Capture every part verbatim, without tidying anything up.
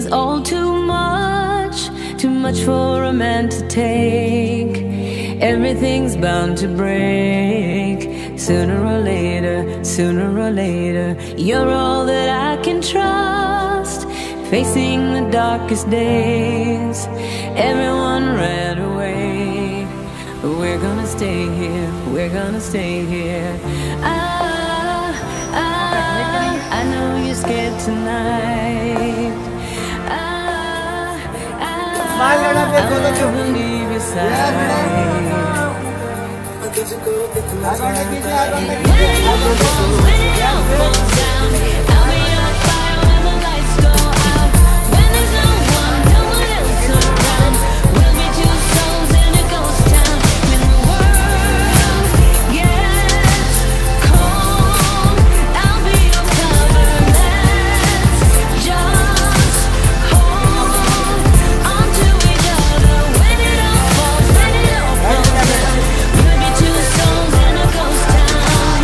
was all too much, too much for a man to take. Everything's bound to break, sooner or later, sooner or later. You're all that I can trust, facing the darkest days. Everyone ran away, but we're gonna stay here, we're gonna stay here. Ah, ah, I know you're scared tonight. Ah, ah, I will leave your side. When it all falls, when it all falls down, I'll be on fire when the lights go out. When there's no one, no one else around, we'll be two souls in a ghost town. When the world gets cold, I'll be your cover. Let's just hold on to each other. When it all falls, when it all falls down, we'll be two souls in a ghost town.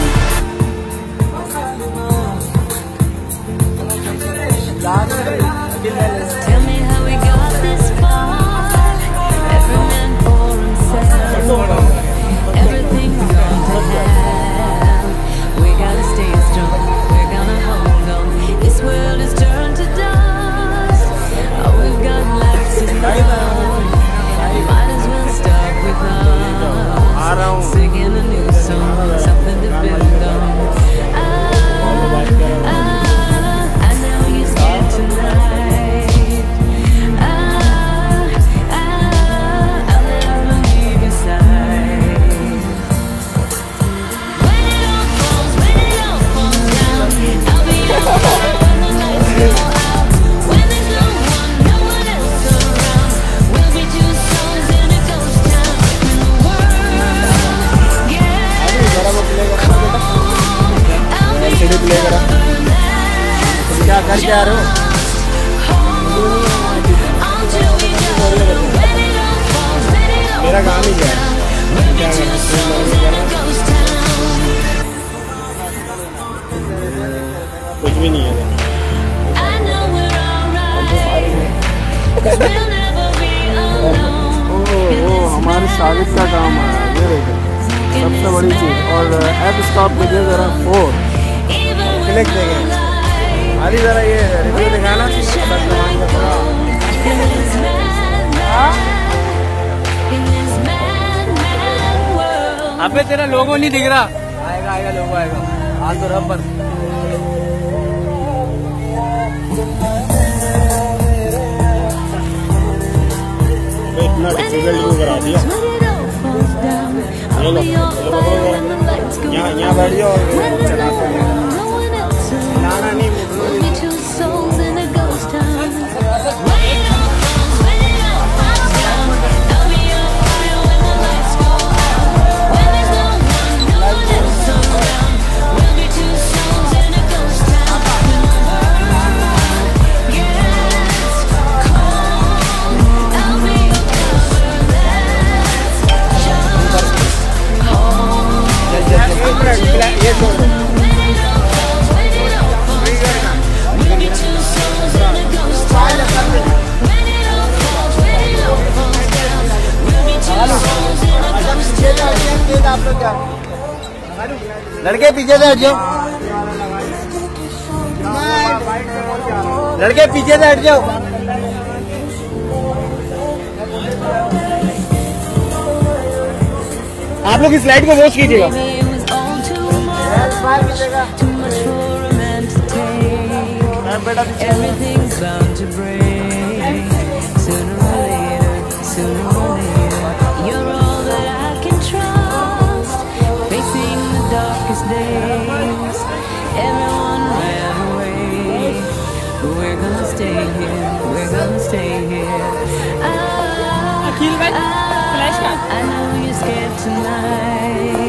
Tell me how we got this far. Every man for himself. Everything's gone to hell. We gotta stay strong, we're gonna hold on. This world is turned to dust. All we've got left is love. Might as well start with us, singing a new song, something to build on. Ah, ah, I know you're scared tonight. Ah, ah, I'll never leave your side. When it all falls, when it all falls down, I'll be your fire when the lights go out. When there's no one, no one else around, we'll be two souls in a ghost town. When the world gets cold, I'll be your cover. क्या कर क्या रहे हो? मेरा काम ही क्या है? कुछ भी नहीं है। वो हमारे साबित का काम है, ये देखो सबसे बड़ी चीज़। और ऐप स्टॉप कीजिए ज़रा फोर क्लिक देंगे। अभी ज़रा ये रिव्यू दिखाना अबे तेरा लोगो नहीं दिख रहा। आएगा आएगा लोगो आएगा। हाथ तो रब बंद। इतना डिफिकल्ट क्यों करा दिया? ये लो, यहाँ यहाँ बैठ जाओ और चलाते हैं। लाना नहीं ये तो लड़के पीछे से हट जाओ, लड़के पीछे से हट जाओ। आप लोग इस लाइट को वॉच कीजिएगा। Everything's bound to break, sooner or later, sooner or later. You're all that I can trust, facing the darkest days. Everyone ran away, but we're gonna stay here, we're gonna stay here. Ah, ah, I know you're scared tonight.